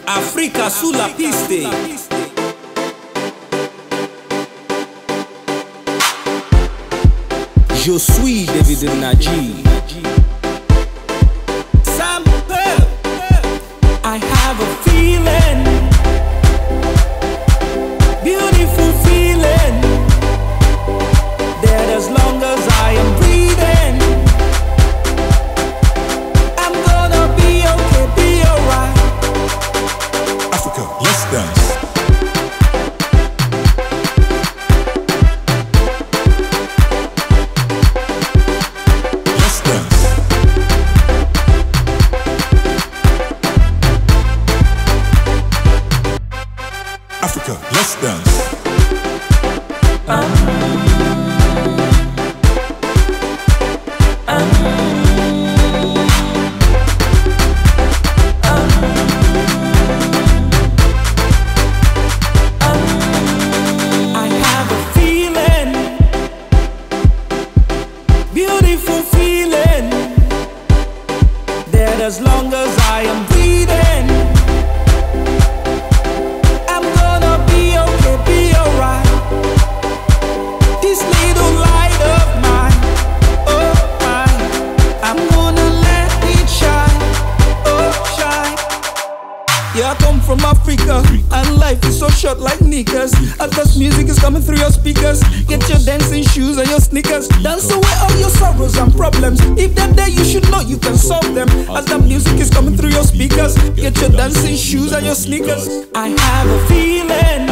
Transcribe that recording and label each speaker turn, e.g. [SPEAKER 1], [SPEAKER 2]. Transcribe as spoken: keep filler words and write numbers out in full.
[SPEAKER 1] Africa sulla piste. Je suis David Naji. Sample. I have a feeling, beautiful feeling, that as long as I am breathing, I'm gonna be okay, be alright.
[SPEAKER 2] Africa, let's dance. Africa, let's dance.
[SPEAKER 1] Um, um, um, um, I have a feeling, beautiful feeling, that as long as I am breathing, yeah, I come from Africa, and life is so short like knickers. As this music is coming through your speakers, get your dancing shoes and your sneakers. Dance away all your sorrows and problems. If they're there, you should know you can solve them. As the music is coming through your speakers, get your dancing shoes and your sneakers. I have a feeling,